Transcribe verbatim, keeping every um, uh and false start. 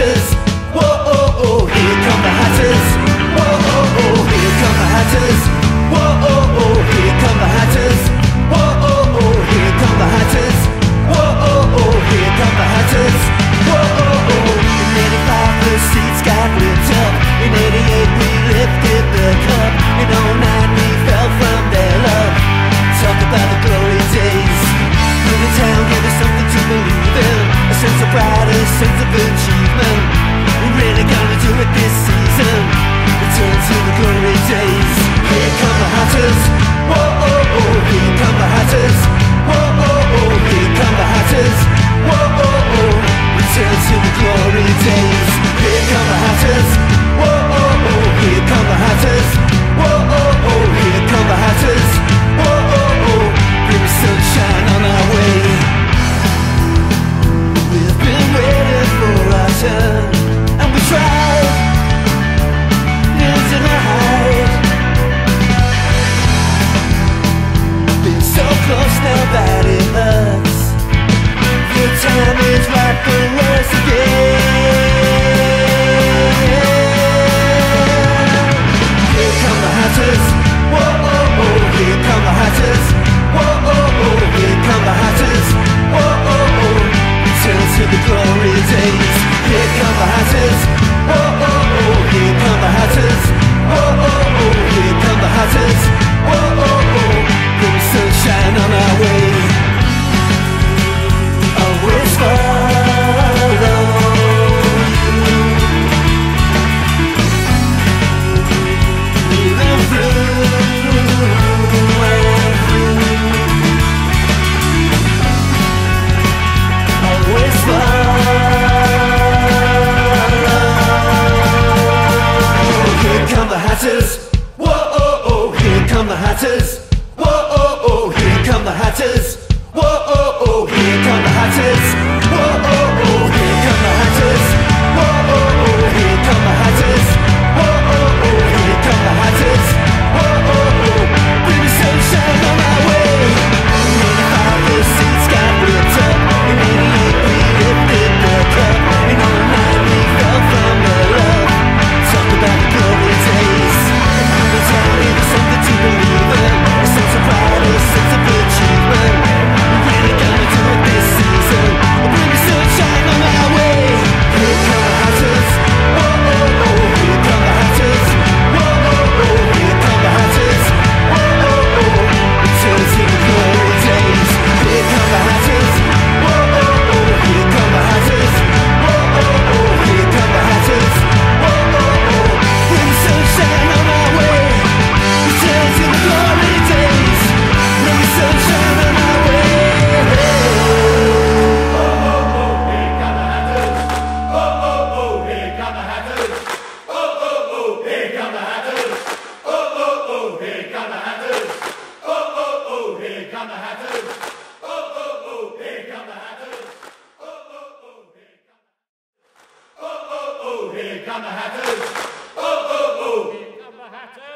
Hatters. Whoa, oh, oh, here come the Hatters. Whoa, oh, oh, here come the Hatters. Whoa, oh, oh, here come the Hatters. Whoa, oh, oh, here come the Hatters. Whoa, oh, oh, here come the Hatters. Whoa, oh, oh. In eighty-five the seats got ripped up. In eighty-eight we lifted the cup. In oh nine we fell from their love. Talk about the glory days. Luton Town gave us something to believe in. A sense of pride, a sense of achievement. We're really gonna do it this season. Return to the glory days. Here come the Hatters. Whoa, oh, oh, here come the Hatters. Whoa, oh, oh, here come the Hatters. Whoa, oh, oh, return to the glory days. Here come the Hatters. Whoa, oh, oh, here come the Hatters. Whoa, oh, oh, here come the Hatters. Whoa, oh, oh, bring sunshine on our way. We've been waiting for our turn, and we tried, losing our hide. Been so close now that it hurts. The time is right for us again. Here come the Hatters. Whoa, oh, oh, here come the Hatters. Whoa, oh, oh, here come the Hatters. Whoa, oh, oh, return to the glory days. Here come the Hatters. Whoa, oh, oh, here come the Hatters. Whoa, oh, oh, here come the Hatters. Whoa, oh, oh, bring sunshine on our way. Always follow you. Moving through and through. Always follow. Here come the Hatters. Whoa, oh, oh, here come the Hatters. Whoa, oh, oh, here come the Hatters. Whoa, oh, oh, here come the Hatters. Whoa, oh, oh, here come the Hatters. Whoa, oh, oh, here come the Hatters. Whoa, oh, oh, here come the Hatters. Whoa, oh, oh, bring the sunshine on our way. In eighty-five the seats got ripped up. In eighty-eight we lifted the cup. In oh nine we fell from the love. Talk about the glory days. The town is something to believe in. A sense of pride, a sense of achievement. We're really gonna do it this season. Bring the sunshine on our way. Here come the Hatters. Whoa, oh, oh, here come the Hatters. Whoa, oh, oh, here come the Hatters. Whoa, oh, oh, return to the glory days. Here come the Hatters. Whoa, oh, oh, here come the Hatters. Whoa, oh, oh, here come the Hatters. Whoa, oh, oh, bring the sunshine on our way. Return to the glory days. Bring the sunshine on our way. Here come the Hatters. Oh, oh, oh. Here come the Hatters.